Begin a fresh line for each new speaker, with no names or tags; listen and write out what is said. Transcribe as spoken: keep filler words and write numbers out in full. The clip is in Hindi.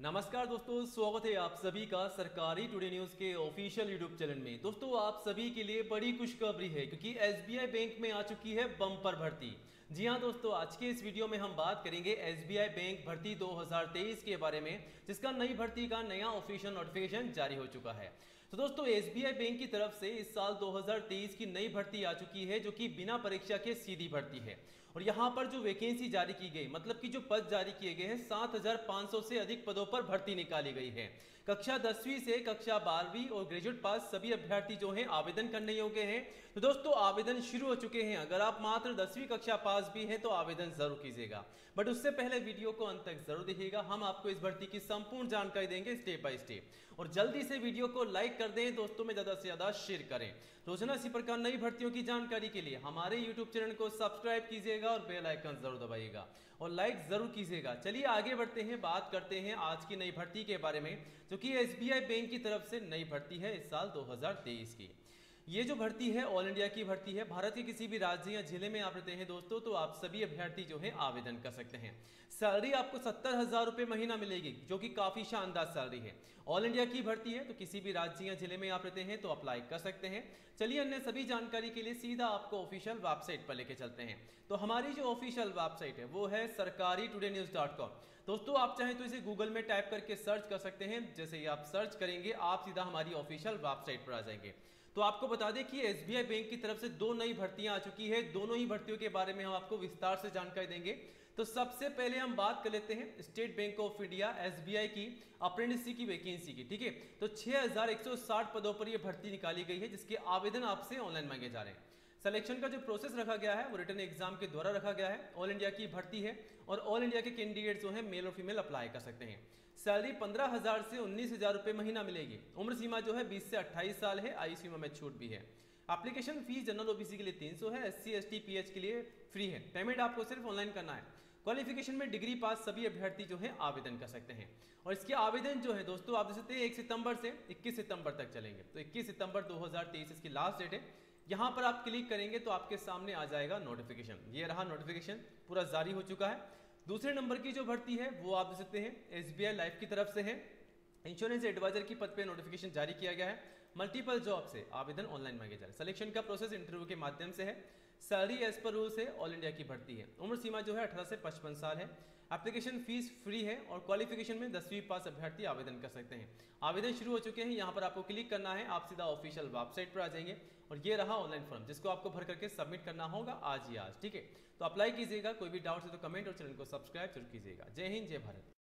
नमस्कार दोस्तों, स्वागत है आप सभी का सरकारी टुडे न्यूज़ के ऑफिशियल यूट्यूब चैनल में। दोस्तों आप सभी के लिए बड़ी खुशखबरी है क्योंकि एसबीआई बैंक में आ चुकी है बम्पर भर्ती। जी हां दोस्तों, आज के इस वीडियो में हम बात करेंगे एसबीआई बैंक भर्ती दो हज़ार तेईस के बारे में, जिसका नई भर्ती का नया ऑफिशियल नोटिफिकेशन जारी हो चुका है। तो दोस्तों एसबीआई बैंक की तरफ से इस साल दो हज़ार तेईस की नई भर्ती आ चुकी है, जो कि बिना परीक्षा के सीधी भर्ती है। और यहाँ पर जो वैकेंसी जारी की गई, मतलब कि जो पद जारी किए गए हैं, सात हजार पाँच सौ से अधिक पदों पर भर्ती निकाली गई है। कक्षा दसवीं से कक्षा बारहवीं और ग्रेजुएट पास सभी अभ्यर्थी जो हैं आवेदन करने योग्य हैं। तो दोस्तों आवेदन शुरू हो चुके हैं। अगर आप मात्र दसवीं कक्षा पास भी हैं तो आवेदन जरूर कीजिएगा, बट उससे पहले वीडियो को अंत तक जरूर देखिएगा। हम आपको इस भर्ती की संपूर्ण जानकारी देंगे स्टेप बाय स्टेप। और जल्दी से वीडियो को लाइक कर दें, दोस्तों में ज्यादा से ज्यादा शेयर करें। रोजाना इसी प्रकार नई भर्तियों की जानकारी के लिए हमारे यूट्यूब चैनल को सब्सक्राइब कीजिएगा और बेल आइकन जरूर दबाइएगा और लाइक जरूर कीजिएगा। चलिए आगे बढ़ते हैं, बात करते हैं आज की नई भर्ती के बारे में, जो कि एसबीआई बैंक की तरफ से नई भर्ती है इस साल दो हज़ार तेईस की। ये जो भर्ती है ऑल इंडिया की भर्ती है। भारत के किसी भी राज्य या जिले में आप रहते हैं दोस्तों, तो आप सभी अभ्यर्थी जो है आवेदन कर सकते हैं। सैलरी आपको सत्तर हजार रुपए महीना मिलेगी, जो कि काफी शानदार सैलरी है। ऑल इंडिया की भर्ती है, तो किसी भी राज्य या जिले में आप रहते हैं तो अप्लाई कर सकते हैं। चलिए अन्य सभी जानकारी के लिए सीधा आपको ऑफिशियल वेबसाइट पर लेके चलते हैं। तो हमारी जो ऑफिशियल वेबसाइट है वो है सरकारी टुडे न्यूज डॉट कॉम। दोस्तों आप चाहें तो इसे गूगल में टाइप करके सर्च कर सकते हैं। जैसे ही आप सर्च करेंगे आप सीधा हमारी ऑफिशियल वेबसाइट पर आ जाएंगे। तो आपको बता दें कि एसबीआई बैंक की तरफ से दो नई भर्तियां आ चुकी है। दोनों ही भर्तियों के बारे में हम आपको विस्तार से जानकारी देंगे। तो सबसे पहले हम बात कर लेते हैं State Bank of India SBI की अप्रेंटिसशिप की वैकेंसी की। ठीक है, तो छह हजार एक सौ साठ पदों पर यह भर्ती निकाली गई है, जिसके आवेदन आपसे ऑनलाइन मांगे जा रहे हैं। सिलेक्शन का जो प्रोसेस रखा गया है वो रिटन एग्जाम के द्वारा रखा गया है। ऑल इंडिया की भर्ती है और ऑल इंडिया के कैंडिडेट जो है मेल और फीमेल अप्लाई कर सकते हैं। सैलरी पंद्रह हजार से उन्नीस हजार रुपए महीना मिलेगी। उम्र सीमा जो है बीस से अट्ठाईस साल है। आयु सीमा में छूट भी है। एप्लीकेशन फीस जनरल ओबीसी के लिए तीन सौ है, एससी एसटी पीएच के लिए फ्री है। पेमेंट आपको सिर्फ ऑनलाइन करना है। क्वालिफिकेशन में डिग्री पास सभी अभ्यर्थी जो है आवेदन कर सकते हैं। और इसके आवेदन जो है दोस्तों आप देख सकते हैं एक सितंबर से इक्कीस सितंबर तक चलेंगे। तो इक्कीस सितंबर दो हज़ार तेईस इसकी लास्ट डेट है। यहाँ पर आप क्लिक करेंगे तो आपके सामने आ जाएगा नोटिफिकेशन। ये रहा नोटिफिकेशन, पूरा जारी हो चुका है। दूसरे नंबर की जो भर्ती है वो आप देख सकते हैं एसबीआई लाइफ की तरफ से है। इंश्योरेंस एडवाइजर की पद पे नोटिफिकेशन जारी किया गया है। मल्टीपल जॉब से आवेदन ऑनलाइन मांगे जा रहे हैं। सिलेक्शन का प्रोसेस इंटरव्यू के माध्यम से है। सैलरी एज पर रूल्स है। ऑल इंडिया की भर्ती है। उम्र सीमा जो है अठारह से पचपन साल है। एप्लीकेशन फीस फ्री है और क्वालिफिकेशन में दसवीं पास अभ्यर्थी आवेदन कर सकते हैं। आवेदन शुरू हो चुके हैं। यहाँ पर आपको क्लिक करना है, आप सीधा ऑफिशियल वेबसाइट पर आ जाएंगे और ये रहा ऑनलाइन फॉर्म, जिसको आपको भर करके सबमिट करना होगा आज ही आज। ठीक है, तो अप्लाई कीजिएगा। कोई भी डाउट है तो कमेंट और चैनल को सब्सक्राइब जरूर कीजिएगा। जय हिंद, जय भारत।